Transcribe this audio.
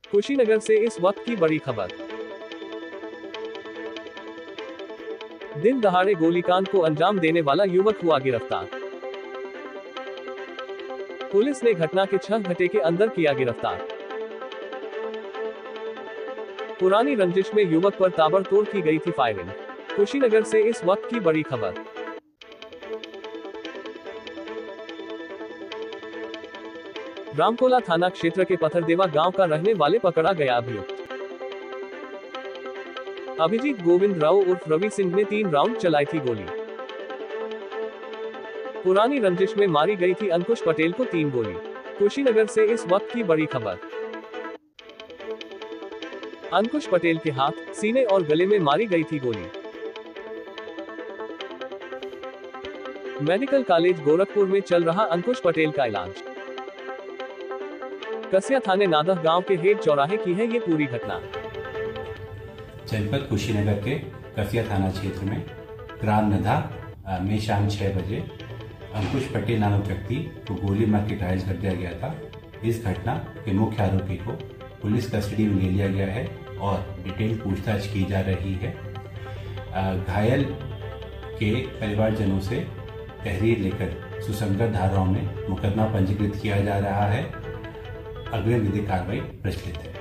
कुशीनगर से इस वक्त की बड़ी खबर। दिन दहाड़े गोलीकांड को अंजाम देने वाला युवक हुआ गिरफ्तार। पुलिस ने घटना के 6 घंटे के अंदर किया गिरफ्तार। पुरानी रंजिश में युवक पर ताबड़तोड़ की गई थी फायरिंग। कुशीनगर से इस वक्त की बड़ी खबर। रामकोला थाना क्षेत्र के पथरदेवा गांव का रहने वाले पकड़ा गया अभियुक्त अभिजीत गोविंद राव उर्फ रवि सिंह ने 3 राउंड चलाई थी गोली। पुरानी रंजिश में मारी गई थी अंकुश पटेल को 3 गोली। कुशीनगर से इस वक्त की बड़ी खबर। अंकुश पटेल के हाथ, सीने और गले में मारी गई थी गोली। मेडिकल कॉलेज गोरखपुर में चल रहा अंकुश पटेल का इलाज। कसिया थाने नादह गांव के हेड चौराहे की है ये पूरी घटना। जनपद कुशीनगर के कसिया थाना क्षेत्र में ग्राम नधा में शाम 6 बजे अंकुश पटेल नामक व्यक्ति को गोली मार के घायल कर दिया गया था। इस घटना के मुख्य आरोपी को पुलिस कस्टडी में ले लिया गया है और डिटेल पूछताछ की जा रही है। घायल के परिवारजनों से तहरीर लेकर सुसंगत धाराओं में मुकदमा पंजीकृत किया जा रहा है। अग्रिम विधिक कार्रवाई प्रचलित है।